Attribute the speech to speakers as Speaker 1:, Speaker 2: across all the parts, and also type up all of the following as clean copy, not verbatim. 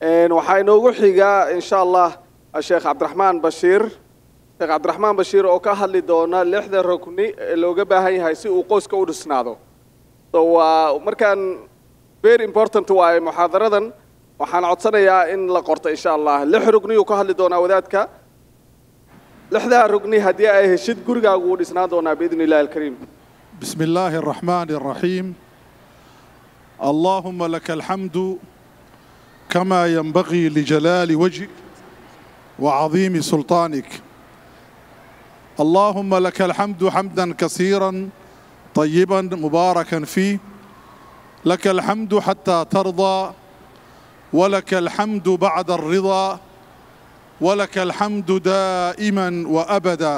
Speaker 1: waxaa inoogu xiga insha Allah Sheekh Cabdiraxmaan Bashiir Sheekh Cabdiraxmaan Bashiir oo ka hadli doona 6 rukni looga baahan yahay si uu qoyska u dhisnaado so markaan very important waa muhaadaradan waxaan codsanayaa in la qorto insha Allah 6 rukni uu ka hadli doona wadaadka 6 rukni hadii ay heshid gurigaagu u dhisnaan doona biidhnillaahi alkariim
Speaker 2: bismillahir rahmanir rahim اللهم لك الحمد كما ينبغي لجلال وجهك وعظيم سلطانك اللهم لك الحمد حمدا كثيرا طيبا مباركا فيه لك الحمد حتى ترضى ولك الحمد بعد الرضا ولك الحمد دائما وأبدا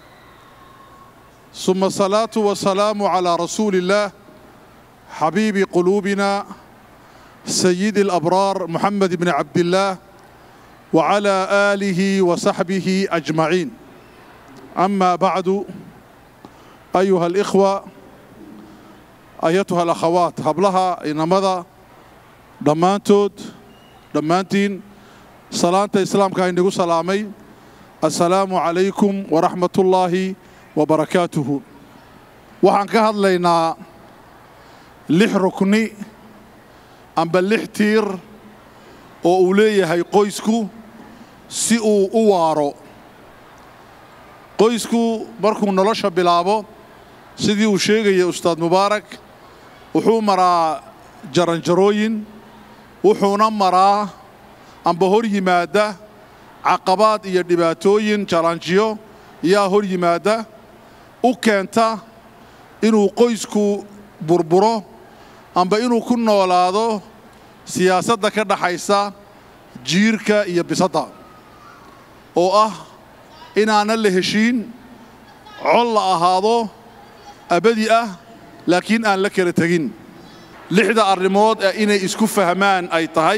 Speaker 2: ثم الصلاة والسلام على رسول الله حبيب قلوبنا سيد الأبرار محمد بن عبد الله وعلى آله وصحبه أجمعين أما بعد أيها الإخوة أيتها الأخوات هبلها إنمذا دمانتين صلاة الإسلام كاين نقول سلامي السلام عليكم ورحمة الله وبركاته وحن كهد لنا 6 ركني amba 6 tiir oo uu leeyahay qoysku si uu u waaro qoysku markuu nolosha bilaabo sidii uu sheegay ustaad Mubaarak wuxuu maraa jaranjarooyin wuxuuna maraa amba hor yimaada caqabad iyo dhibaatooyin challenge-yo yaa hor yimaada u keenta inuu qoysku burburo amba inuu ku noolaado siyaasadda ka dhaxaysa jiirka iyo bisada oo ah inaana la heshiin col la ahaado abadi ah laakiin aan la kala tagin 6 arrimood inay isku fahmaan ay tahay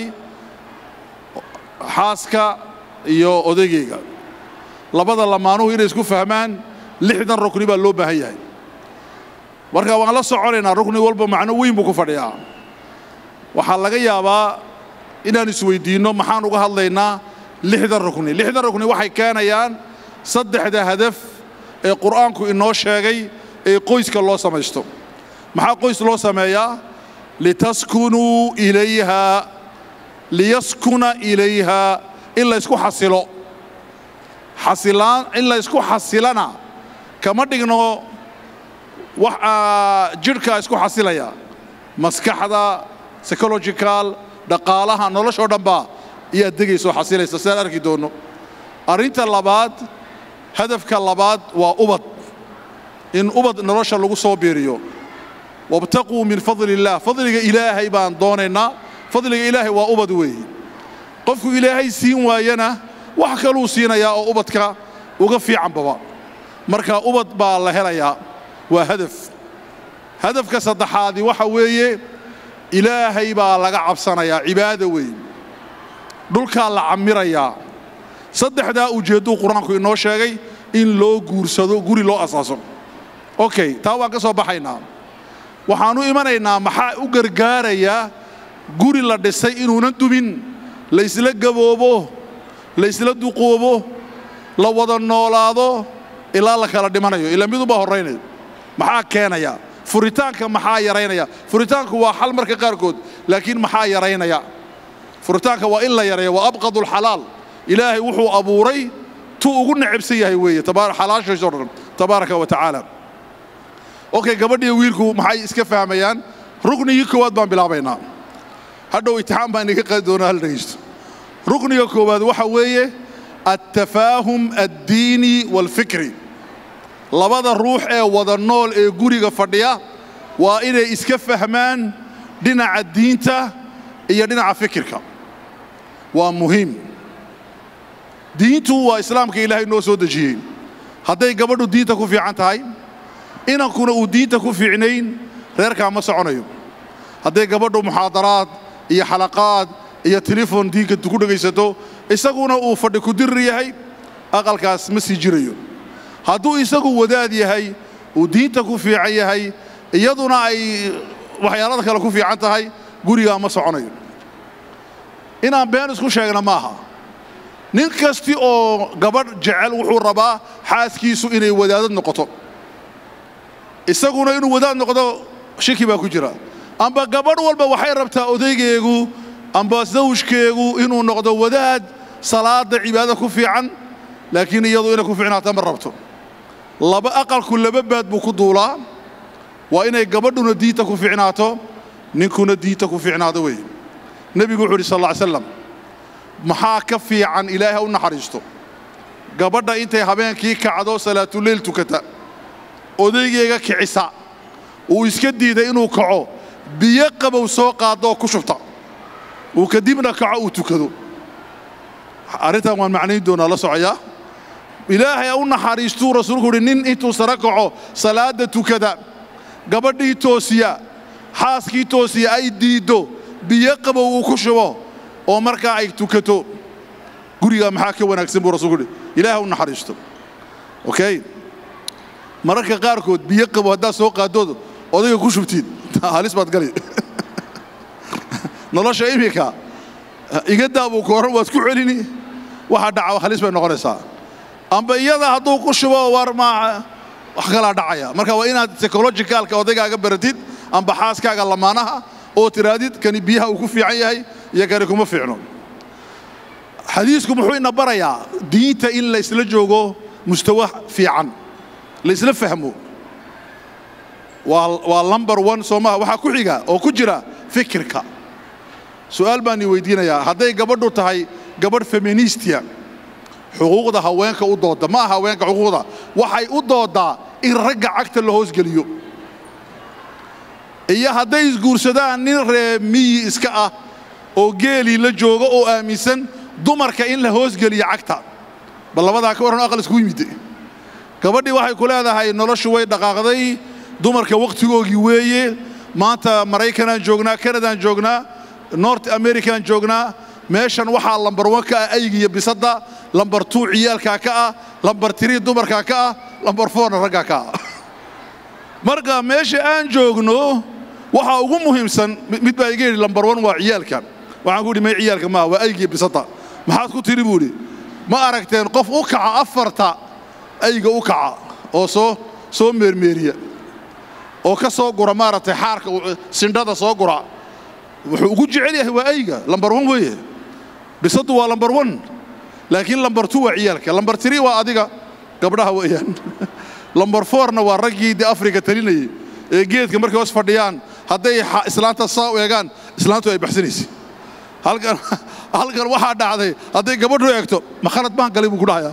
Speaker 2: xaaska iyo odaygeega labada lamaanuhu inay isku fahmaan 6 rukni baa loo baahan yahay marka waan la soconaynaa rukni walba macno weyn buu ku fadhiyaa waxaa laga yaabaa inaan isweydiino maxaan uga hadlaynaa 6 rukni 6 rukni waxay keenayaan 3 hadaf ee quraanku inoo sheegay ee qoyska loo sameeysto maxaa qoys loo sameeyaa litaskunu ilayha liyaskuna ilayha illa isku xasilo xasilaan illa isku xasilana kama dhigno jirka isku xasilaya maskaxda psychological dhaqaalaha nolosha dhanba iyo degayso xasilaysa saan arki doono arinta labaad hadafka labaad waa ubad in ubad nolosha lagu soo beeriyo wabtaquu min fadlillah fadliga ilaahay baan doonaynaa fadliga ilaahay waa ubad weey qofku ilaahay siin waayana wax kale uu siinayaa oo ubadka uga fiican baba marka ubad baa la helayaa waa hadafka saddexaad waxa weeye ilaahay baa laga cabsanayaa cibaado weyn dhulka la camirayaa saddexda ujeedo quraanku inoo sheegay in loo guursado guri loo asaaso okay taa waan ka soo baxaynaa waxaanu imanaynaa maxaa u gargaaraya guri la dhisay inuunan dumin la isla gaboobo la isla duqoobo la wada noolaado ilaa la kala dhimanayo ila midu baa horeynay maxaa keenaya furitaanka maxaa yareynaya furitaanku waa xal marka qaarkood laakiin maxaa yareynaya furitaanka waa in la yareeyo waa abqadul halal ilaahay wuxuu abuuray tu ugu nacibsan yahay weeye tabaaraka wa tacaala okay gabadhiyo wiilku maxay iska fahmayaan ruknigii koowaad baan bilaabaynaa hadhow imtixaan baan inaga qaadi doonaa hal dhageysto rukniga koowaad waxa weeye التفاهم الديني والفكري labada ruux ee wada nool ee guriga fadhiya waa inay iska fahmaan dhinaca diinta iyo dhinaca fikirka waa muhiim diintu waa islaamka ilaahay noo soo dejiyay haday gabadhu diinta ku fiican tahay inankuna uu diinta ku fiicnayn reerka ma soconayo haday gabadhu muhaadaraad iyo xalaqaad iyo telefoon diinka ku dhageysato isaguna uu fadhi ku dir yahay aqalkaas ma sii jirayo hadduu isagu wadaad yahay uu diinta ku fiican yahay iyaduna ay waxyaalaha kale ku fiican tahay guriga ma soconayo inaan been isku sheegna maaha nin kasti oo gabadh jecel wuxuu rabaa xaaskiisu inay wadaadad noqoto isaguna inuu wadaad noqdo shaki baa ku jira amba gabadh walba waxay rabtaa odaygeegu amba zawjkeegu inuu noqdo wadaad salaada cibaadada ku fiican laakiin iyadu inay ku fiicnaato ma rabto laba aqalku laba baad buu ku duulaa waa inay gabadhuna diinta ku fiicnaato ninkuna diinta ku fiicnaado weeye nabigu wuxuu yidhi sallallahu alayhi wasallam maxaa ka fiican ilaahay u naxariisto gabadha intay habeenkii kacdo salaatuleyl tukata odaygeega kicisa uu iska diiday inuu kaco biyo qabow soo qaado ku shubta uu kadibna kaco uu tukado arrintan waan macnayn doonaa la socoyaa ilaahay u naxariistuu rasuulku yidhi nin intuu sara kaco salaada tukada gabadhii toosiya xaaskii toosiya ay diiddo biyo qabow uu ku shubo oo markaa ay tukato guriga maxaa ka wanaagsan buu rasuulku yidhi ilaahay u naxariisto okay mararka qaarkood biyo qabow haddaad soo qaadoodo odayga ku shubtid halis baad gali nolosha imika iga daabuu kooran waad ku celini waxa dhaca halis bay noqonaysaa amba iyada hadduu ku shubo war ma wax kala dhacaya marka waa inaad psychologicalka odaygaaga baratid amba xaaskaaga lamaanaha oo tiraadid kani biyaha uu ku fiican yahay iyo kani kuma fiicno xadiisku muxuu ina barayaa diinta in la isla joogo mustawa fiican la isla fahmo waa number 1 Soomaha waxa ku xiga oo ku jira fikirka su'aal baan weydiinayaa hadday gabadhu tahay gabadh feministiya xuquuqda haweenka u dooda ma haweenka xuquuqda waxay u doodaa in ragga cagta la hoos geliyo iyo hadday isguursadaan nin reemiyi iska ah oo geeli la joogo oo aaminsan dumarka in la hoos geliyo cagta bal labada ka waran aqal isku yimid gabadhii waxay ku leedahay noloshu way dhaqaaqday dumarka waqtigoogii weeye maanta Mareykanaan joognaa Kanadaan joognaa North American joognaa meeshan waxaa lambar 1 ka ah aygiya bisada lambar 2 ciyaalka ka ah lambar 3 dumarka ka ah lambar 4 ragga ka ah marka meesha aan joogno waxa ugu muhiimsan mid baa iga yiri lambar 1 waa ciyaalka waxaan ku dhimay ciyaalka ma waa aygiya bisada maxaad ku tiri buuri ma aragteen qof u kaca afarta ayga u kaca oo soo meermeeriya oo ka soo gura maartay xaarka sindhada soo gura wuxuu ugu jecel yahay waa ayga lambar 1 weeye bisadu waa lambar 1 laakiin lambar 2 waa ciyaalka lambar 3 waa adiga gabdhaha weeyaan lambar 4 na waa raggii Afrika talinayay ee geedka markay hoos fadhiyaan hadday islaanta saa u eegaan islaantu ay baxsanaysaa halkan waxa dhacday hadday gabadhu eegto ma khalad baan galay buu ku dhahayaa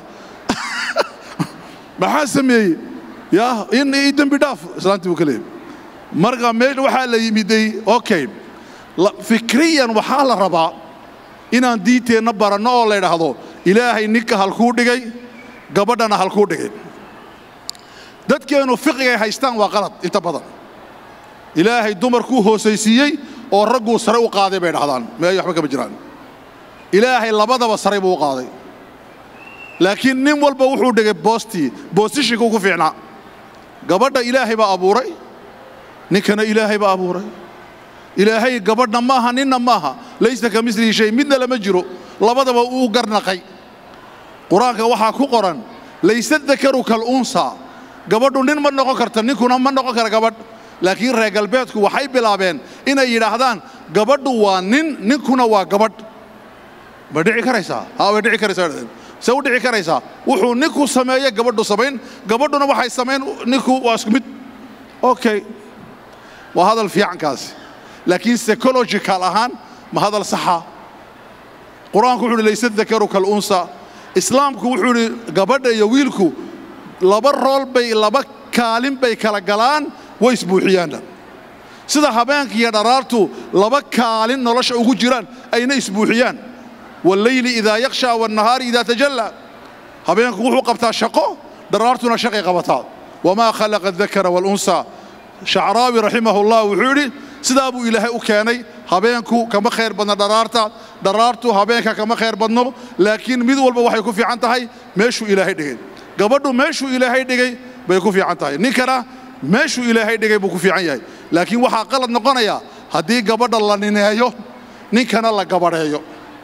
Speaker 2: maxaa sameeyay yaa in dambi dhaaf islaantii buu kaleeyay marka meel waxa la yimiday okay fikriyan waxa la rabaa inaan diinteena barano oo la yiraahdo ilaahay ninka halkuu dhigay gabadhana halkuu dhigay dadkeenu fiqiga haystaan waa qalad inta badan ilaahay dumarku hoosaysiiyay oo raggu sare u qaaday bay dhahdaan meey waxba kama jiraan ilaahay labadaba sare buu qaaday laakiin nin walba wuxuu dhigay position-ku ku fiicnaa gabadha ilaahay baa abuuray ninkana ilaahay baa abuuray ilaahay gabadhna maaha ninna maaha laysa ka mislihi shay midna lama jiro labadaba uu garnaqay quraanka waxa ku qoran laysa dhakaru kal unsa gabadhu nin ma noqon karto ninkuna ma noqon kara gabadh laakiin reer galbeedku waxay bilaabeen inay yiraahdaan gabadhu waa nin ninkuna waa gabadh ma dhici karaysaa way dhici karaysaa soo dhici karaysaa wuxuu ninku sameeyay gabadhu sameyn gabadhuna waxay sameyn ninku waa isku mid okay waa hadal fiican kaas laakiin psychological ahaan ma hadal saxa quraanku wuxuu laysa dhakaru kal unsa islaamku wuxuu gabadha iyo wiilku laba role bay laba kaalin bay kala galaan way isbuuxiyaan sida habeenka iyo dharaartu laba kaalin nolosha ugu jiraan ayna isbuuxiyaan والليل إذا يغشى والنهار إذا تجلى habeenku wuxuu qabtaa shaqo dharaartuna shaqay qabataa wama khalaqa adh-dhakara wal-unsa sha'rawi rahimahullah wuxuu yiri sidaa buu ilaahay u keenay habeenku kama khayr badna dharaartu habeenka kama khayr badno laakiin mid walba waxay ku fiican tahay meeshuu ilaahay dhigay gabadhu meeshuu ilaahay dhigay bay ku fiican tahay ninkana meeshuu ilaahay dhigay buu ku fiican yahay laakiin waxa qalad noqonaya hadii gabadha la nineeyo ninkana la gabareeyo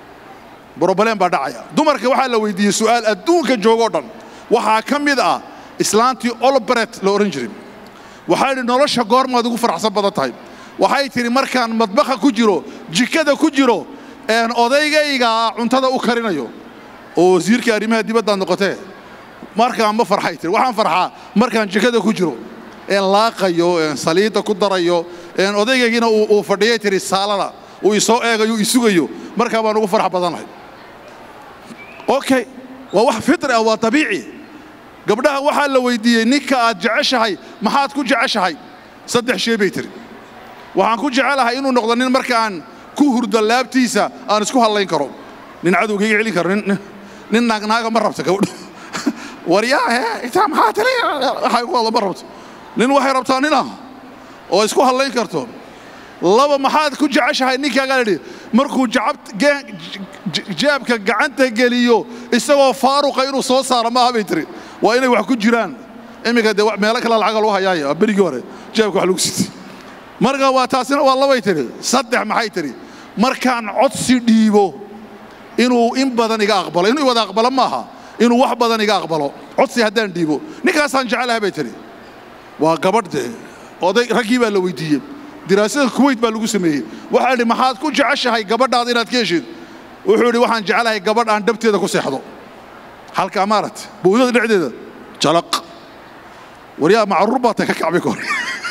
Speaker 2: بروبلين بدعيا دمرك واحد لو يدي سؤال أدونك جوجودن وحاكم يدا إسلامتي أولبرت لورنجري وحاي نورش قار ما دقوا فرح صبّا طيب وحاي تري مركان مطبخ كوجيرو جكدا كوجيرو إن أضيجا يجا عنتدا أكرنا يو وزير كريمة دي بدنا نقطة مركان ما فرحي تري وحن فرحة مركان جكدا كوجيرو إن لاقيو إن صليتا كدرايو إن أضيجا جينا وفرديه تري سالنا ويسوق يسوقيو مركان ما نقول فرح بدنا أوكي وواحد فطري أو طبيعي قبلها واحد لو يدي نكا جعش هاي ما حد كون جعش هاي صدق شيء بيتري وحنكون جعلها إنه نقدر مركان كهر دلاب تيسا أنا سكوها الله ينكرهم نعدو كي يعلي كرن ناقا مرة بتكون ورياه إتام هاتلي هاي والله مرة بت واحد ربطاننا أو سكوها الله ينكرتهم لما ما حد كون جعش هاي نكا قال لي مركو جابك قعنته قاليو استوى فاروق إنه صار ما بيتري وإنه وحكو جيران إمي قد مالك لا العقل وهاي بريجوري جابك وحلوكسيتي مركا واتاسنا والله بيتري صدق ما حيتري مركان عدسي ديبو إنه إن بدن يقبل إنه يوضع قبل ماها إنه واحد بدن يقبله عدسي هدان ديبو نكاسان جعلها بيتري وقبرته وضي رقيبة لو يديب دراسة الكويت باللغو سميه وحالي ما حاد كون جعشها هاي قبر دادينات كيشيد وحولي وحان جعلها هاي قبر عن دبتي داكو سيحضو حالك أمارت بوذات العديدة جلق وريا مع الرباطة كعبي كوري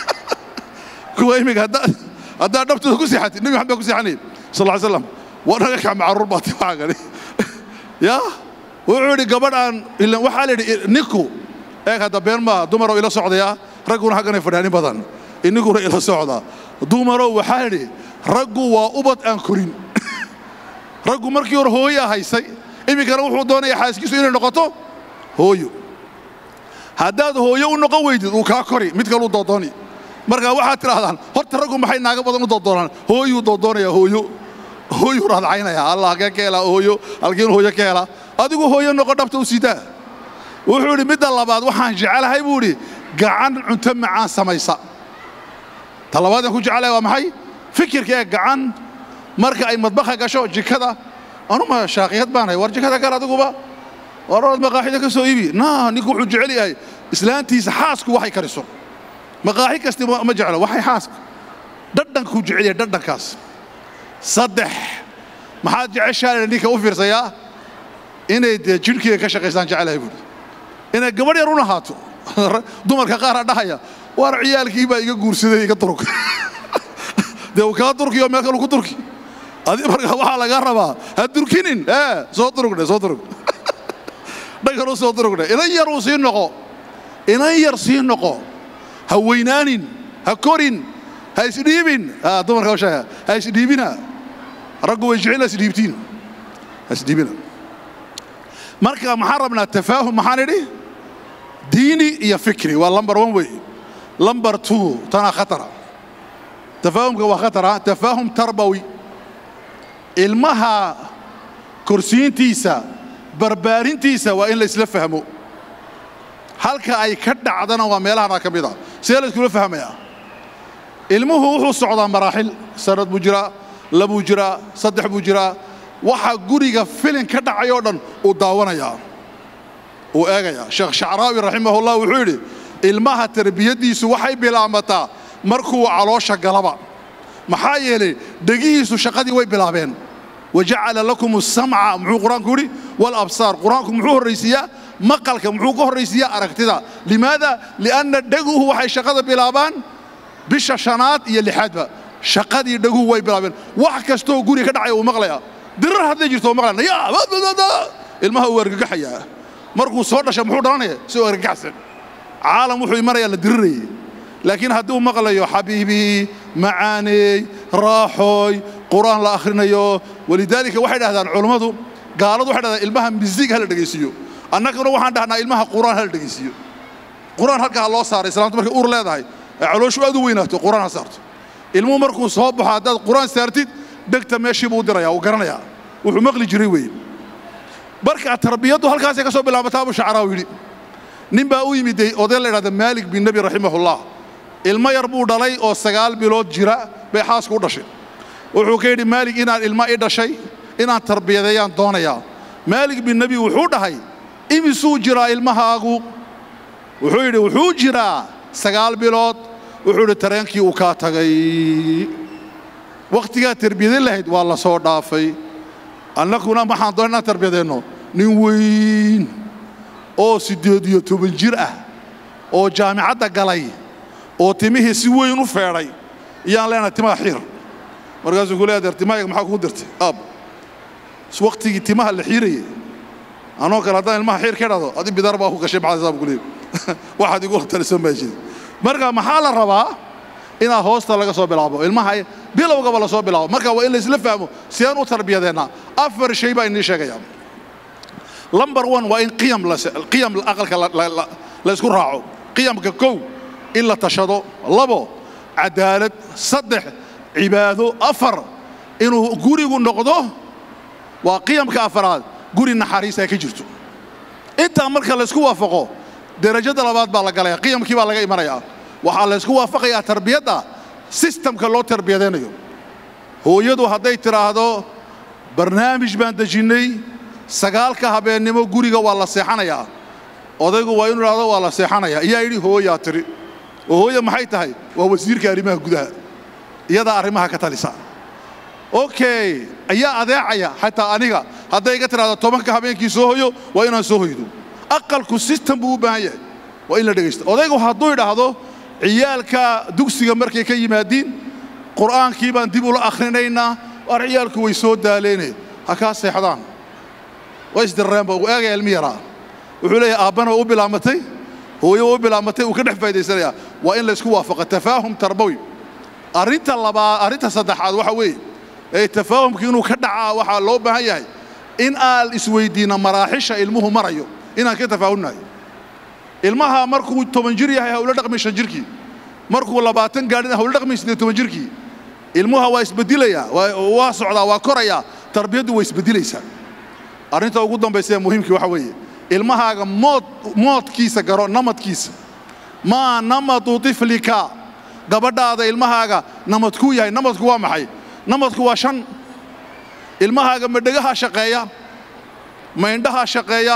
Speaker 2: كويمك هدا دبتي داكو سيحتي النبي محمد داكو سيحاني صلى الله عليه وسلم وانا يكع مع الرباطة وحاقني يا وحولي قبر عن إلا وحالي نيكو ايه هدا بيرما دمروا إلى سعودية رقونا حقنا فراني بدن إنكو إلى سعودة دومرو وحالي رقوا وأبط أنكرين رقوا مركيور هويا هايسي إمي كانوا وحو دوني حاسكيسو إلى نقطو هويو هداد هويو نقويد وكاكوري متقالوا دودوني مركا واحد تراهدان هورت رقوا محي ناقا بدن دودونان هويو دودوني يا هويو راد عينا يا الله كيلا هويو الكين هويا كيلا أدقوا هويو نقطبتو سيدا وحولي مدى اللباد وحان جعلها يبوري قعان عنتم معان سميسا طلبات يكون جعلها ومحي فكر كي قعان مركا أي مطبخة كشو جكدا أنا ما شاقيات بانهاي ورجكدا قال أدقوا وراد مقاحي كسو إيبي نيكو حجعلي هاي إسلانتي سحاسكو وحي كرسو مقاحي كستي ما جعله وحي حاسك دردن كو جعلي دردن كاس صدح ما حد جعشها لنيك أوفر سياه إني جنكي كشقيسان جعلها يقول إني قبل يرونا هاتو دمر كقارة دهيا وارعيال كيبا يقول سيدي يقطرك ده وكان تركي يوم يأكلوا كتركي هذه مرة واحد قربا هالتركينين صوت ترك ده كانوا صوت ترك إنا يروسين نقو إنا يرسين نقو هوينانين هكورين هيسديبين دمر كوشة هيسديبينا رجوا يجعلنا سديبتين هيسديبينا مركا محاربنا التفاهم محاربي ديني يا فكري واللمبر 1 وي لمبر 2 تنا خطره تفاهم هو خطره تفاهم تربوي المها كرسيين تيسا بربارين تيسا وإن ليس لفهموا halka ay ka dhacdana waa meelaha ka mid ah si la isku fahmaya ilmuhu wuxuu socdaa maraaxil sanad buu jira laba buu jira saddex buu jira waxa guriga filin ka dhacay oo dhan uu daawanaya oo eegaya sheekh Shacraawi rahimahullah wuxuu yiri ilmaha tarbiyadiisu waxay bilaamataa markuu caloosha galaba maxaa yeelay dhagihiisu shaqadii way bilaabeen waja'ala lakum as-sam'a muxuu quraanku yiri wal absar quraanku muxuu horeysiya مقالك محوق هريسية أركتدا لماذا؟ لأن دقوه وحي شقد بلابان بالشاشانات يلي حادبا شقد يدقوه وي بلابان وحكستو قولي كدعي ومغليا درر هذا يجرتو مغليا يا المها هو ورقا حيا مرقو صورنا شمحور راني سوى ورقا حسن عالم وحي مريا لدرري لكن هدو مغليا حبيبي معاني راحوي قرآن لآخرين يو ولذلك واحد هذا العلماء قالوا واحد هذا المها مزيق هلا دقيسيو annaguna waxaan dhahnaa ilmaha quraan hal dhageysiyo quraan halka loo saaray islaamtu markay uur leedahay calooshu aad u weynaato quraan saarto ilmuhu markuu soo baxo hadaad quraan saartid dhagta meeshii buu diraya oo garanaya wuxuu maqli jiray weey barka tarbiyadu halkaas ay ka soo bilaabataa Abu Shacraawi yiri nin baa u yimid oday la yiraahdo Malik bin Nabi rahimahullah ilma yar buu dhalay oo 9 bilood jira bay xaas ku dhashay wuxuu ka yiri Malik inaan ilma ay dhashay inaan tarbiyadeeyaan doonayaa maalik bin nabi wuxuu dhahay imisuu jiraa ilmahaagu wuxuu yidhi wuxuu jiraa 9 bilood wuxuu yidhi tareenkii uu kaa tagay waqtigaa tarbiyadin lahayd waa la soo dhaafay annaguna maxaan doonaa inaan tarbiyadeenno nin weyn oo 18 jir ah oo jaamicadda galay oo timihii si weyn u feedhay iyaan leenahay timaha xiir markaasuu ku leeyahay timahayga maxaa kugu dirtay aab waqtigii timaha la xiirayay anoo kale haddaan ilmaha xiir ka dhado adi bidar baa ku gashay maxaa saab ku leeyahay waxaad igu talisan maajid marka maxaa la rabaa inaa hoosta laga soo bilaabo ilmaha bilowgaba la soo bilaabo marka waa in la isla fahmo si aan u tarbiyadeena afar shay baa inii sheegaya number 1 waa in qiyam aqalka la isku raaco qiyamka kow in la tashado labo cadaalad saddex cibaado afar inuu gurigu noqdo waa qiyamka afaraad guri naxariis ay ka jirto inta marka la isku waafaqo darajada labaad baa la galaya qiyamkii baa laga imanaya waxa la isku waafaqayaa tarbiyada systemka loo tarbiyadeenayo hooyadu hadday tiraahdo barnaamij baan dejinay 9 habeenimo guriga waa la seexanayaa odaygu waa inuu raado waa la seexanayaa iyaa yiri hooya tiri oo hooya maxay tahay waa wasiirka arrimaha gudaha iyada arrimaha ka talisa okay ayaa adeecaya hatta aniga hadday iga tiraahdo 10 habeenkii soo hooyo waa inaan soo hooydo aqalku system buu u baahan yahay waa in la dhageysto odaygu hadduu yiraahdo ciyaalka dugsiga markay ka yimaadiin quraankii baan dib u la akhrinaynaa war ciyaalku way soo daaleenay ha ka seexdaan way isdirreen baa ugu eegay ilmi yaraa wuxuu leeyahay aabana u bilaamatay hooyo u bilaamatay uu ka dhex faa'iideysanaya waa in la isku waafaqo tafaahum tarbawi arinta saddexaad waxa weeye tafaahumkii inuu ka dhacaa waxa loo baahan yahay in aal isweydiina maraaxisha ilmuhu marayo inaan ka tafaahumnayo ilmaha markuu 10 jir yahay hawla dhaqmi 5 jirkii markuu 20 gaadhin hawla dhaqmi 18 jirkii ilmuha waa isbedilaya waa socdaa waa koraya tarbiyadu way isbedilaysaa arinta ugu dambaysa ee muhiimkii waxa weeye ilmahaaga moodkiisa garo namadkiisa ma namadu tiflika gabadhaada ilmahaaga namadku yahay namadku waa maxay namadku waa 5 ilmahaaga ma dhagaha shaqeeya ma indhaha shaqeeya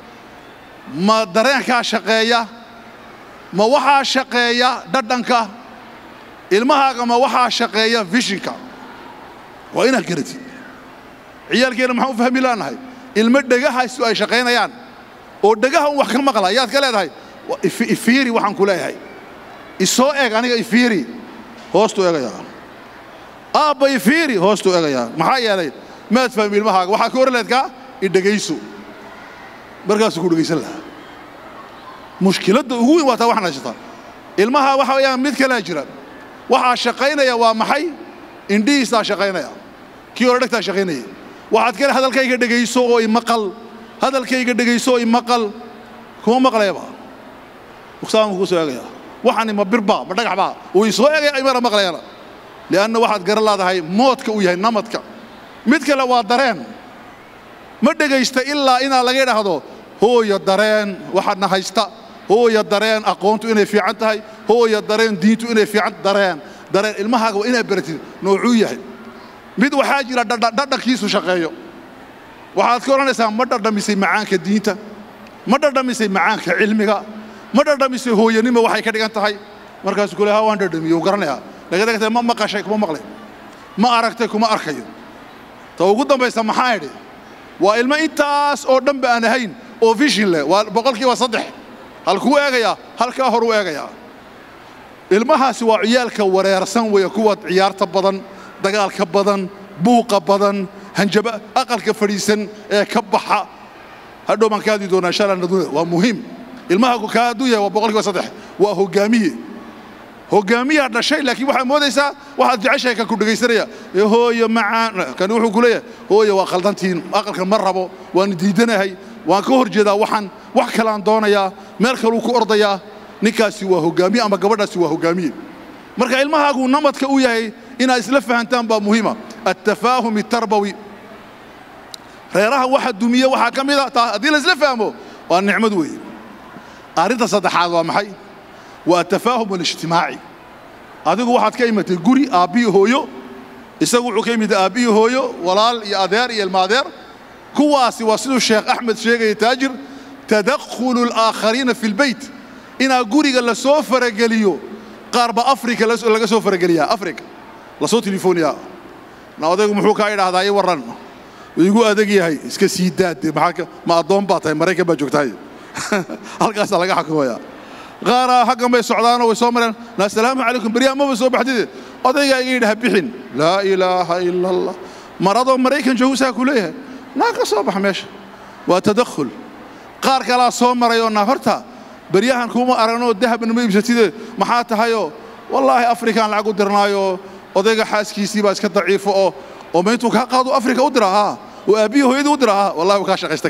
Speaker 2: ma dareenka shaqeeya ma waxa shaqeeya dhadhanka ilmahaaga ma waxa shaqeeya visionka waa inaad garatid ciyaalkeena maxaa u fahmi laanahay ilmo dhagaha ay shaqeynayaan oo dhagaha wax ka maqla ayaad ka leedahay ifiiri waxaan ku leeyahay isoo eeg aniga ifiiri hoostu eegaya aabba ifiiri hoostu eegaya maxaa yeelay maad fahmi ilmahaaga waxa ka horleedka idhagayso markaas ku dhagaysan lahaa mushkiladda ugu weyn waa taa waxna haysta ilmaha waxa weeyaan mid kale jira waxa shaqeynaya waa maxay indhiisa shaqeynaya kii hore dhagta shaqeynaya waxaad kale hadalkayga dhagayso oo imaqal hadalkayga dhagayso oo imaqal kuma maqlayba uqsaam ku soo eegaya waxani ma birba ma dhagaxba oo isoo eegay ay mara maqlayana lianna waxaad garan laadahay moodka uu yahay namadka mid kale waa dareen ma dhagaysta ilaa ina laga yiraahdo hooyo dareen waxaadna haysta hooyo dareen aqoontu inay fiican tahay hooyo dareen diintu inay fiican dareen ilmahaaga waa inay baratid noocuu yahay mid waxaa jira dhadhankiisu shaqeeyo waxaad ka oranaysaa ma dhadhamisay macaanka diinta ma dhadhamisay macaanka cilmiga ma dhadhamisay hooyanimo waxay ka dhigan tahay markaas ku leeyahay waan dhadhamiyo garanaya laga dagtay ma maqashay kuma maqlay ma aragtay kuma arkayo ta ugu dambaysa maxaa yidhi waa ilmo intaas oo dhan baan ahayn oo vision leh waa boqolkiiba 3 halkuu eegaya halka hor u eegaya ilmahaasi waa ciyaalka wareersan way kuwa ciyaarta badan dagaalka badan buuqa badan hanjaba aqalka fariisan ee ka baxa hadhow man kaadi doona shalan waa muhiim ilmaha ku kaadu yahay waa boqolkiiba 3 waa hogaamiye dhashay laakiin waxa moodaysaa waxa jeceshay ka ku dhageysanaya hooyo macaan kan wuxuu ku leeyahay hooyo waa qaldantiin aqalka mar rabo waan diidanahay waan ka horjeedaa waxan wax kale aan doonayaa meel kale uu ku ordayaa ninkaasi waa hogaamiye ama gabadhaasi waa hogaamiye marka ilmahaagu namadka uu yahay ina isla fahantaan baa muhiima at-tafaahum at-tarbawi reeraha waxa dumiye waxa kamida hadii la isla fahmo waa nicmad weey arinta saddexaad waa maxay waa tafaahum al-ijtimaaci adigu waxaad ka imatay guri aabi hooyo isagu wuxuu ka yimid aabiyi hooyo walaal iyo adeer iyo ilmaadeer kuwaasi waa siduu sheekh axmed sheegay taajir tadakhulu al-aakhariina fi al-bayt ina guriga la soo farageliyo qaarba afrika laga soo farageliyaa afrika la soo telefooniyaa na odaygu muxuu ka yiraahdaa ay waran igu adag yahay iska sii daad ma adoon baa tahay Mareykan baa joogtahay halkaas laga xakameeyaa qaara xakam bay socdaan oo soo mareen assalaamu alaykum bariya ma soo baxdid odayga iga yiraahdaa bixin la ilaaha illa allah marado Mareykan joogsa ku leeyahay naaka soo bax meesha waa tadakhul qaar kala soo marayo na horta bariyahan kuma aragno dahabna ma iibsatide maxaa tahayo wallahi afrikaan lacag u dirnaayo odayga xaaskiisii baa iska daciifo oo ma intuu ka qaado afrika u diraa oo aabiyo hooyadu u diraa wallahi ka shaqaysta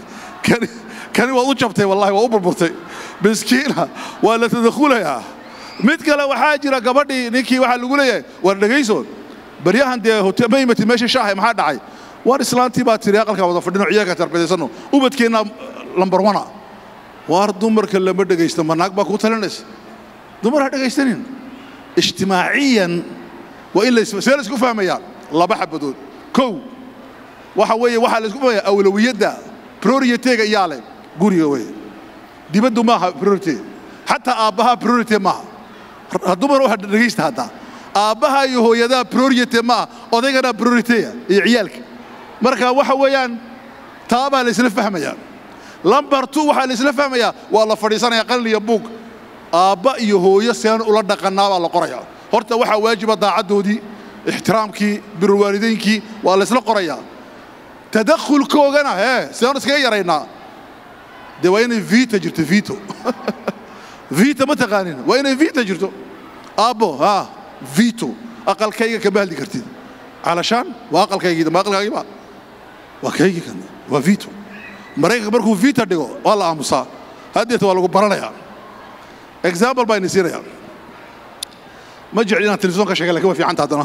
Speaker 2: kan waa u jabtay wallahi waa u burburtay miskiina waa la tadakhulaya mid kale waxa jira gabadhii ninkii waxa lagu leeyahay war dhageyso bariyahan de hoteemaymati meesha shaahay maxaa dhacay war islaantii baa tiri aqalka wada fadhino ciyaga tarbeeysano ubadkeena lambar 1 war dumarka lama dhageysto manaag baa ku talanaysa dumar ha dhageystanin ijtimaaciyan wa illa isla isku fahmayaan laba xabadood kow waxa weeye waxa la isku fahmaya awlawiyada priority-ga yaale guriga way dibaddu ma aha priority hatta aabaha priority ma dumar waxa dhageysta hada aabaha iyo hooyada priority ma odaygana priority iyo ciyaalka marka waxa weeyaan taaba la isla fahmayaan lambar 2 waxa la isla fahmaya waa la fadhiisanaya qalin iyo buug aaba iyo hooyo seen ula dhaqanaa la qoraya horta waxa waajiba daacadoodii ixtiraamkii bir waalideenkii waa la isla qoraya tadakhulkoogana seen iska yareynaa de waa inay vita jirto vita ma taqaanin waa inay vita jirto aabo vito aqalkayga ka bahdi kartid علشان واقلكayga ma aqalkayga waa kayga kan waa vito Mareykanka markuu vita dhigo waa la aamusaa hadeeta waa lagu baranayaa example baa inisiiraya ma jeclina televisionka sheegay laakiin waa fiican taadana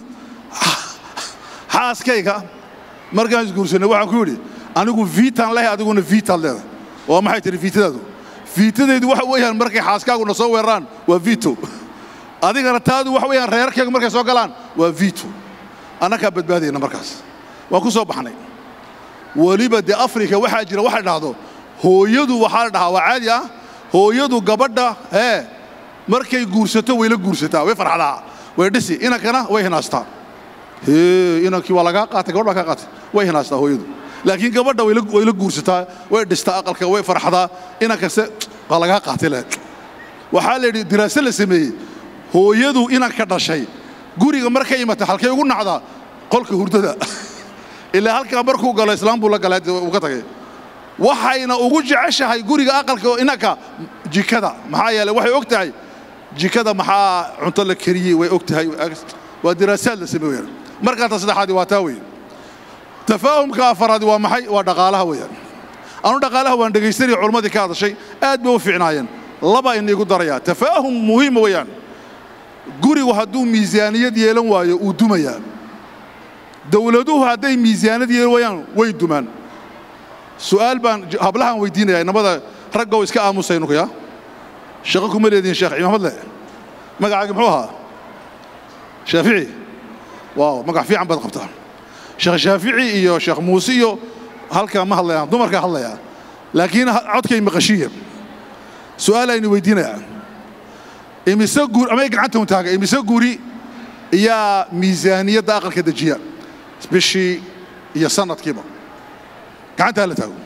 Speaker 2: xaaskayga markaan isguursanay waxaan ku yiri anigu vitaan leeyahay adiguna vitaan leedahay waa maxay tiri vitadaadu vitadaydu waxa weeyaan markay xaaskaagu na soo weeraraan waa vito adigana taadu waxa weeyaan reerkayga markay soo galaan waa vito anaka badbaadayna markaas waa ku soo baxnay waliba de afrika waxa jira waxa dhahdo hooyadu waxa dhahaa waa caadi hooyadu gabadha markay guursato way la guursataa way farxadaa way dhisi inakana way hinaastaa inakii waa laga qaatay gabadha ka qaatay way hinaastaa hooyadu laakiin gabadha way la guursataa way dhistaa aqalka way farxadaa inakase waa laga qaatay waxa la yiri diraasad la sameeyay hooyadu inanka dhashay guriga markay imata halkay ugu nacdaa qolka hurdada ilaa halka markuu galo islaam buu la galay uga tagay waxayna ugu jeceshahay guriga aqalka inanka jikada maxaa yeelay waxay ogtahay jikada maxaa cunto la kariyay way ogtahay waa diraasad la sameeyay marka ta saddexaad waa taaway tafaahumka afraad waa maxay waa dhaqaalaha weeyaan aanu dhaqaalaha waan dhageysanay culimadii ka hadashay aad bay u fiicnaayeen laba in igu daraya tafaahum muhiim weeyaan gurigu hadduu miisaaniyad yeelan waayo uu dumayaa dawladuhu hadday miisaaniyad yeelan waayaan way dumaan su'aal baan hablahan weydiinayaa inamada ragga oo iska aamusayno ka shaqo kuma leedin sheekh Imaamad le magacaaga muxuu ahaa Shaafici waaw magac fiican baad qabtaa sheekh Shaafici iyo sheekh Muuse iyo halka ma hadlayaan dumarka hadlaya laakiin codkay maqashiye su'aal aynu weydiinayaa imise guur ama gacanta u taaga imise guuri iyo miisaaniyada aqalka dajiya bishii iyo sanadkiiba gacanta la taago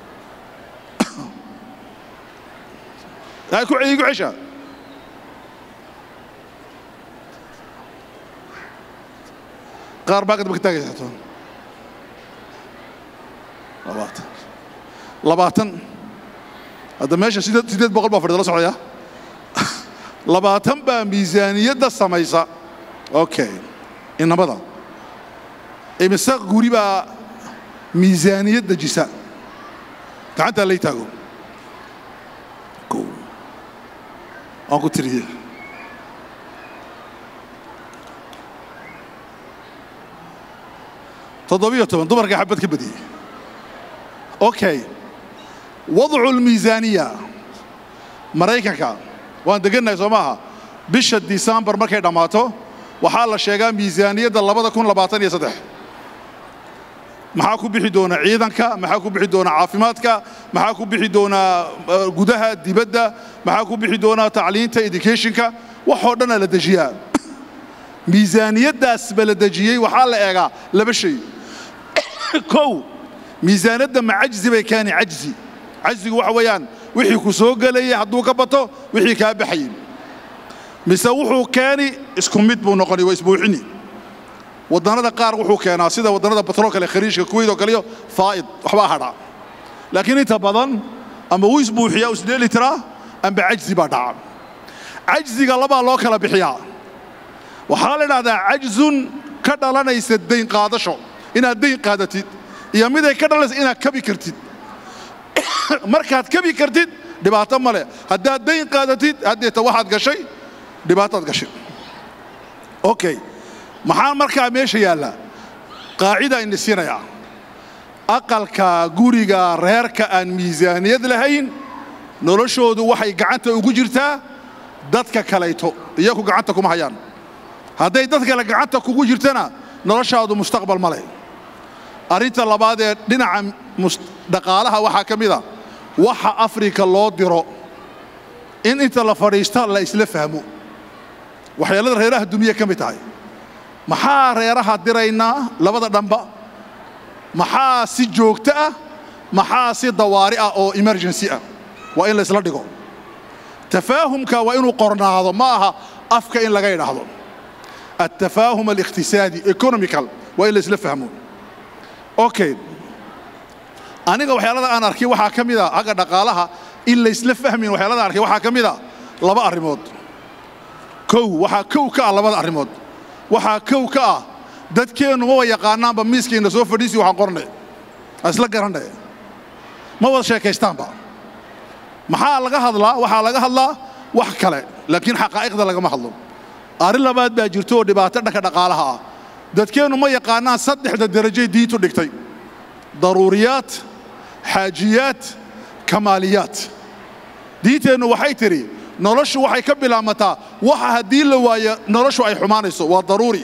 Speaker 2: ay ku ciigu cisha qaar baaqad ma taagaysato labaatan hada meesha 800 baa fadhida la socodaya labaatan baa miisaaniyada samaysa okay inamada imisa guri baa miisaaniyada jisa gacanta la taago aan ku tiriyay تضبيه طبعا دمر حبت كبدي اوكي وضع الميزانيه مريكا وان دقنا سوماها بش ديسمبر markay dhamaato waxaa la sheegaa miisaaniyadda 2023 maxaa ku bixi doona ciidanka maxaa ku bixi doona caafimaadka maxaa ku bixi doona gudaha dibadda maxaa ku bixi doona tacliinta educationka wax oo dhan la dejiyaa miisaaniyaddaas baa la dejiyey waxaa la eegaa laba shay kow miisaaniyadda ma cajzi bay kaani cajzigu waxa weeyaan wixii ku soo galay hadduu ka bato wixii ka baxay mise wuxuu kaani isku mid buu noqonay waa isbuuxini wadannada qaar wuxuu keenaa sida wadannada batroolka ee khariijka kuweydo kaliyo faa'id waxba hadha laakiin inta badan ama uu isbuuxiyaa isdeeli tira amba cajzi baa dhaca cajziga laba loo kala bixiyaa waxaa la yiraahdaa cajzun ka dhalanaysa deyn qaadasho inaad deyn qaadatid iyo mid ay ka dhalanaysa inaad kabi kartid markaad kabi kartid dhibaato male haddaad deyn qaadatid haddeeta waxaad gashay dhibaataad gashay okay maxaa markaa meesha yaalla qaacida in siinaya aqalka guriga reerka aan miisaaniyad lahayn noloshoodu waxay gacanta ugu jirtaa dadka kaleeto iyagu gacanta kuma hayaan hadday dad kale gacanta kugu jirtana noloshaadu mustaqbal ma leh arinta labaad ee dhinaca dhaqaalaha waxaa ka mid ah waxa Afrika loo diro in inta la fadhiisto la isla fahmo waxyeelada reeraha dunida ka mid tahay maxaa reeraha diraynaa labada dhanba maxaa si joogto ah maxaa si dawaari ah oo emergency ah waa in la isla dhigo tafaahumka waa inuu qornaado ma aha afka in laga yiraahdo التفاهم الاقتصادي economical waa in la isla fahmo okay aniga waxyaalaha aan arkay waxa kamid ah aga dhaqaalaha in la isla fahmin waxyaalaha arkay waxa kamid ah laba arimood waxa ka labada arimood waxa ka dadkeenu ma yaqaanaanba miiskiina soo fadhiisi waxaan qornay isla garanay ma wada sheekaystaanba maxaa laga hadlaa waxa laga hadlaa wax kale laakiin xaqaa'iqda laga ma hadlo arrin labaad baa jirto oo dhibaato dhanka dhaqaalaha ah dadkeenu ma yaqaanaan saddexda darajo diintu dhigtay daruuriyaat xaajiyaat kamaaliyaat diinteenu waxay tiri noloshu waxay ka bilaamataa waxa hadii la waayo noloshu ay xumaanayso waa daruuri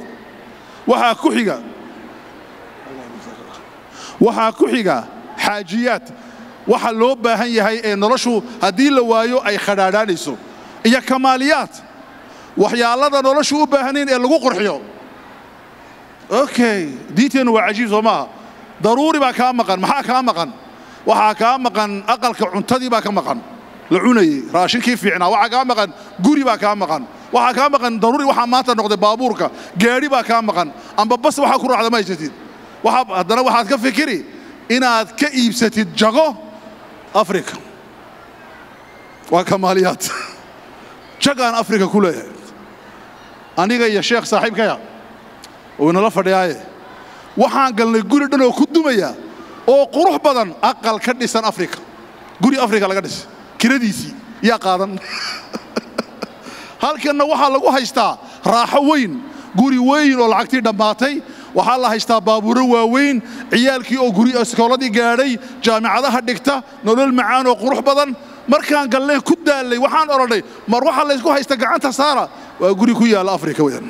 Speaker 2: waxa ku xiga xaajiyaat waxa loo baahan yahay ee noloshu hadii la waayo ay khadhaadhaanayso iyo kamaaliyaat waxyaalada noloshu u baahaneen ee lagu qurxiyo okay diinteenu waa cajiib Soomaa daruuri baa ka maqan maxaa ka maqan waxa ka maqan aqalka cuntadii baa ka maqan la cunayay raashinkii fiicnaa waxa ka maqan guri baa ka maqan waxa ka maqan daruuri waxa maanta noqday baabuurka gaari baa ka maqan amba bas waxa ku raacda ma jirtid waxa hadana waxaad ka fikiri inaad ka iibsatid jago Afrika waa kamaaliyaat jagaan Afrika ku leeyahay aniga iyo sheekh saaxiibkaya oo nala fadhiyay waxaan galnay guri dhan oo ku dumaya oo qurux badan aqal ka dhisan Afrika guri Afrika laga dhis kiradiisi yaa qaadan halkana waxa lagu haystaa raaxo weyn guri weyn oo lacagtii dhamaatay waxa la haystaa baabuuro waaweyn ciyaalkii oo guri iskooladii gaadhay jaamacadaha dhigta nolol macaan oo qurux badan markaan galnay ku daalay waxaan oranay mar waxa la isku haysta gacanta saara waa guri ku yaala Afrika weeyaan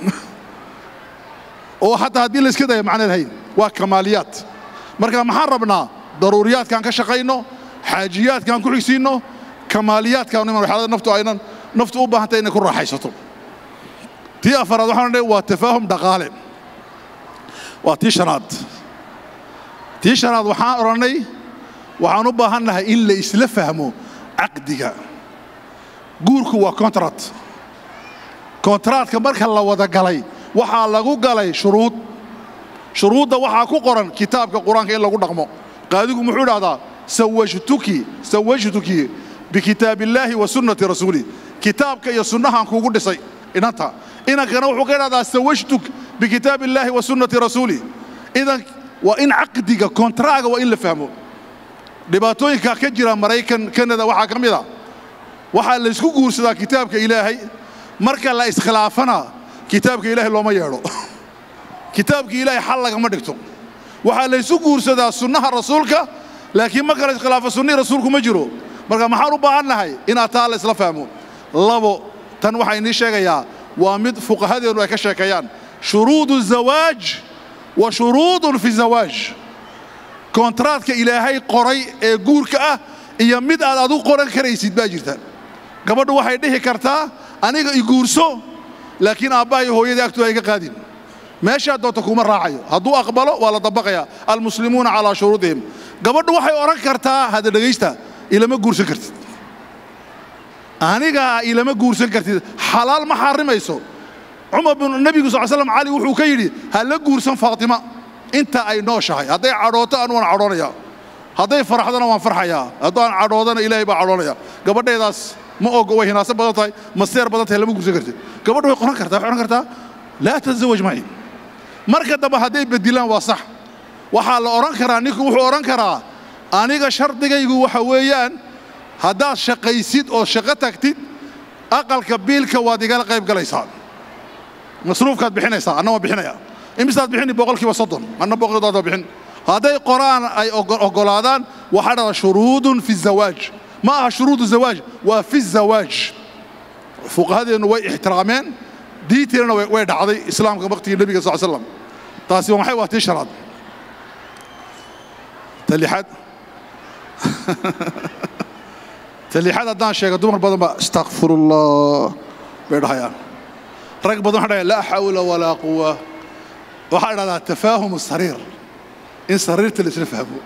Speaker 2: oo hatta hadii la iska dayo macna lahayn waa kamaaliyaat marka maxaan rabnaa daruuriyaadkan ka shaqeyno xaajiyaadkan ku xigsiino kamaaliyaadkan inaan waxyaalaha naftu u baahan tahay inay ku raaxaysato tii afaraad waxaan leeyahay waa tafaahum dhaqaale waa tii shanaad waxaan oranay waxaan u baahanahay in la isla fahmo عقدك جورك وكونترات كمركا الله وذا وحا لغو قالي شروط وحا كو قران كتابك القرآن كإن لغو نغمو قادوك محول هذا سوجتك بكتاب الله وسنة رسوله كتابك يا سنة كو قد سي إنتا إنك نوحو غير هذا سوجتك بكتاب الله وسنة رسوله إذا وإن عقدك كونتراك وإن لفهمه dhibaatooyinka ka jira Mareykan Canada waxa kamida waxa la isku guursadaa kitaabka Ilaahay marka la iskhilaafana kitaabka Ilaahay looma yeero kitaabka Ilaahay xal laga ma dhigto waxa la isku guursadaa sunnaha rasuulka laakiin marka la iskhilaafo sunnii rasuulku ma jiro marka maxaan u baahanahay in ataa la isla fahmo labo tan waxa inii sheegayaa ومد فقهاء وكشة كيان شروط الزواج وشروط في الزواج كونترات كإلهي قري جورك يمد على ذو قرن كريسيد باجرتان قبل واحد ده كرتا أنا يجورسو لكن أباي هو يدي أكتو هيك قادين ماشي هدو تكون راعي هدو أقبلوا ولا طبقيا المسلمون على شروطهم قبل واحد أورك كرتا هذا دقيستا إلى ما جورس كرت أنا جا إلى ما جورس كرت حلال محرم يسوع عمر بن النبي صلى الله عليه وسلم علي وحكيري هل جورسن فاطمة أنت أي نوشة هذا عروضة أنا عرونيا هذا فرحنا وان فرحيا هذا عروضنا إلهي بعرونيا قبل ده داس ما أقوى هنا سبضتاي مصير بدتها لما جورس كرت قبل واحد قرن كرتا لا تتزوج معي marka daba haday bedilaan waa sax waxa la oran karaa ninku wuxuu oran karaa aniga shardigaygu waxa weeyaan hadaa shaqaysid oo shaqo tagtid aqalka biilka waad igala qayb galaysaa masruufkaad bixinaysaa anna bixinaya imisaad bixini boqolkiiba 30 anna boqolkiiba bixin haday qoraan ay ogolaadaan waxa dhada shuruudun fi zawaaj ma aha shuruud zawaaj wa fi zawaaj fuqahadeenu way ixtiraameen ديتنا وين عضي إسلام كوقت النبي صلى الله عليه وسلم تاسي ومحي وقت يشرد تلي حد أدان شيء قدوم بدل ما استغفر الله بيرهيان رق بدون حدا لا حول ولا قوة وحنا هذا تفاهم الصرير إن صريرت اللي تفهمه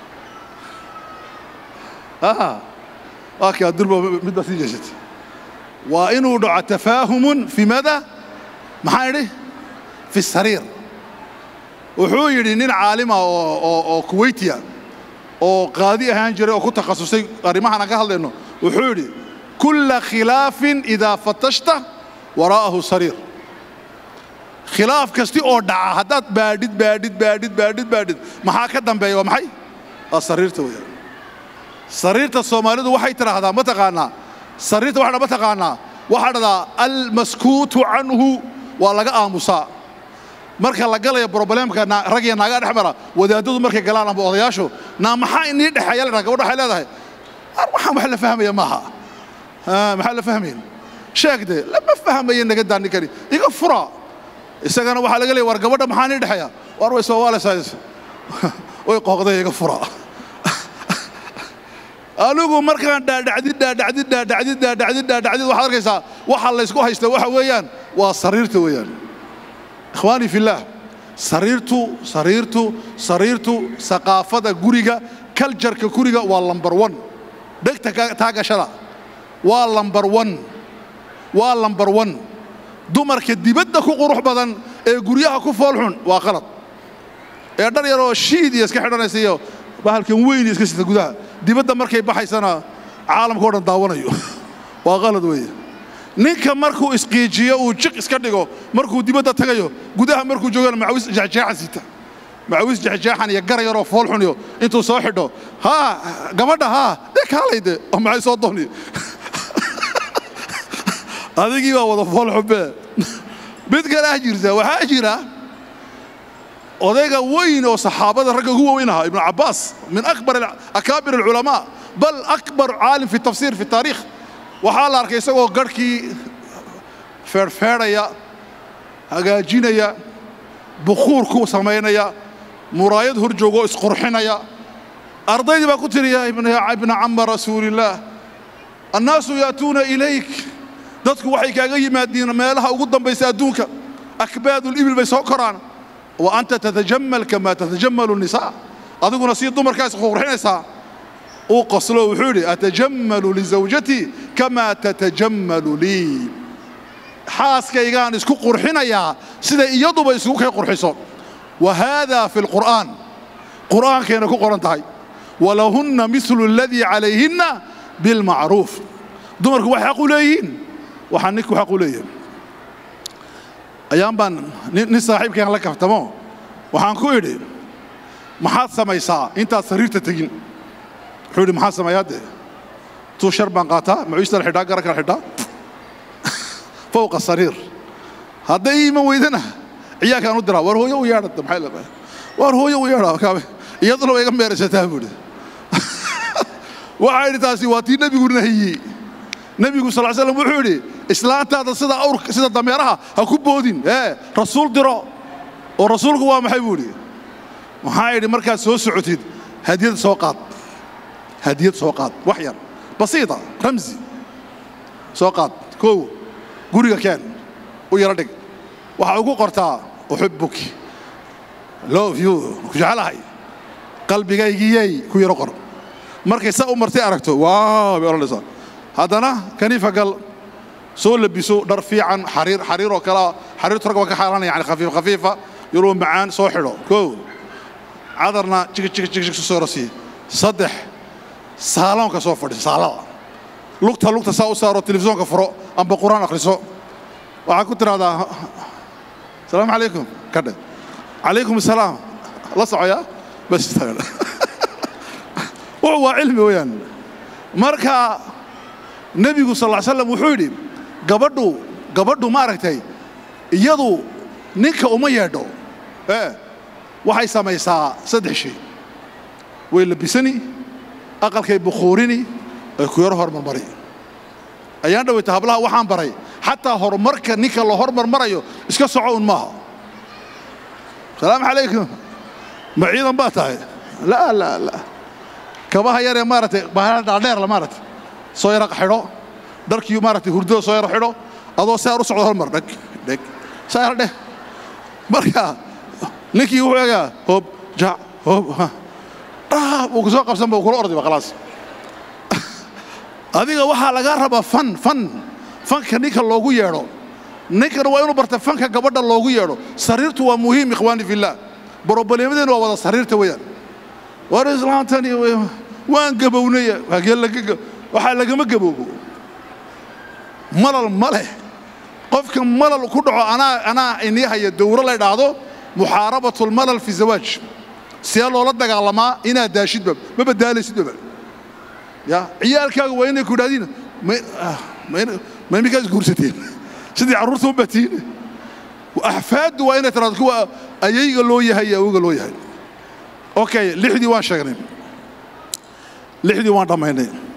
Speaker 2: أوكي الدربة مدة جت وإنه دع تفاهم في ماذا؟ محايري في السرير وحويري نين عالمة أو كويتية أو قاضية هانجري أو كنت تخصصي قريمها أنا قال لأنه وحويري كل خلاف إذا فتشته وراءه سرير خلاف كستي أو دع هدات بادد محاكا دنبي ومحي السرير تويا سرير الصومالي وحي ترى هذا ما تقانا سريرته واحدة ما تقانا واحدة المسكوت عنه ولا آموسا مركا لقلا يا بروبلم كان رجع ناقد حمرة وذاتو مركا قلنا بوضياشو نامحا إني دحيا لنا قبل دحيا هذا أربعة محل فهم يا ماها محل فهمين شاك ده لما فهم إنك داني كري يقفرا إذا كانوا واحد لقلا ورقبنا محاني دحيا وأروي سوالة سايس ويقاق ده يقفرا ألوغو مركان دعديد واحد ركيسا واحد الله يسكوها يستوى ويان وصريرته ويان إخواني في الله صريرته ثقافة غوريغا كلتشر كغوريغا والنمبر 1 دك تاغا شلا والنمبر 1 دمرك ديبدا كو قروح بدن ee guryaha ku foolxun waa qalad ee dhar yar oo shiid iska xidhanaysiyo bahalkan weyn iska sida gudaha dibadda markay baxaysana caalamka oo dhan daawanayo waa qalad weeye ninka markuu isqiijiyo uu jiq iska dhigo markuu dibadda tagayo gudaha markuu joogana macawis jaxjaxasita macawis jaxjaxan iyo gar yar oo fool xun iyo intuu soo xidho gabadha kaalayde oo maxay soo dooni adigii waa wada fool xubbe mid kale jirta waxaa jira odayga weyn oo saxaabada ragga ugu weynaha ibn Abbas min akbar akaabir ulama bal akbar aalim fi tafsir fi taarikh waxa la arkay isagoo garkii feerfeeraya hagaajinaya bukhur ku sameynaya muraayad horjoogo isqurxinaya ardaydi ba ku tiriya ibn amma rasuulillah الناس ياتون اليك dadku waxay kaaga yimaadeen meelaha ugu dambaysa adduunka akbaad al-ibil bay soo koraan wa anta tatajammal kama tatajammalu an-nisaa adiguna si dumarkaas qurxinaysa oo qoslo wuxuu yiri atajammalu li zawjati kama tatajammalu li xaaskaygaan isku qurxinaya sida iyaduba isku kay qurxiso wa hada fi al-qur'an qur'aankeena ku qoran tahay walahunna mithlu alladhi alayhinna bil ma'ruf dumarku waxay xaq u leeyihiin waxaan ninku xaq u leeyahay ayaan baan nin saaxiibkeen la kaftamo waxaan ku idhi maxaad samaysaa intaad sariirta tagin wuxuu idhi maxaad samayaade tuu shar baan qaataa maciista la xidhaa gararka la xidhaa fowqa sariir hadday iiman weydana ciyaalkaan u diraa war hooyo u yeedha maxay leedahay war hooyo u yeedha kaabe iyaduna way iga meeraysataa buuhi waxaa idhi taasi waa tii nebigu nahiyey nebigu sal ll slam wuxuu idhi islaantaada sida dameeraha ha ku boodin rasuul diro oo rasuulku waa maxay buu yidhi waxaa yidhi markaad soo socotid hadiyad soo qaad wax yar basiita ramsi soo qaad kow guriga keen u yara dhig waxaa ugu qortaa uxibuk love you ku jecelahay qalbigaygiyay ku yaro qor markay saa u martay aragto waaw bay oranaysaa haddana kaniifa gal soo labiso dhar fiican xariir oo kala xariirtu rag waa ka xaalan yani khafiifa yaroo macaan soo xidho kow cadarna jig soo rasi saddex saaloonka soo fadhiso saalada lugta saa u saaro telefishoonka furo amba quraan akhriso waxaa ku tiraahdaa asalaamu calaykum kadhe calaykum asalaam la socoya bas waa cilmi weeyaan marka nebigu sal ll slam wuxuu yidhi gabadhu ma aragtay iyadu ninka uma yeedho waxay samaysaa saddex shay way labisani aqalkay bukhuurini ay ku yaro hormarmari ayaan dhawayta hablaha waxaan baray xataa horumarka ninka la hormarmarayo iska soco un maaha salaamu calaykum ma ciidan baa tahay la kabaha yaree maaragtay bahal dhaadheer la maaragtay soo yara xidho dharkii maaragtay hurdada soo yara xidho adoo saa u socdo hormar dheg saa yara dheh marka ninkii wuxuu egaa hoob jac hoob uu kusoo qabsan ba kula orday ba khalaas adiga waxaa laga rabaa fanka ninka loogu yeedho ninkana waa inuu barta fanka gabadha loogu yeedho sariirtu waa muhiim ikhwaani fillah brobleemadeena waa wada sariirta weeyaan war islaantani waan gabownaya waxaa lagama gaboobo malal ma leh qofka malal ku dhaco anaa inii haya dowro la idhaahdo muxaarabatu lmalal fi zawaaj see loola dagaalamaa inaad daashidba ma badaalaysidba ya ciyaalkaaga waa inay ku idhahdiin ma imikaas guursateen sidii carruurta u batiin axfaaddu waa inay tiraado kuwa ayayga loo yahay iyo awowga loo yahay okay lixdii waan sheegnay lixdii waan dhammaynay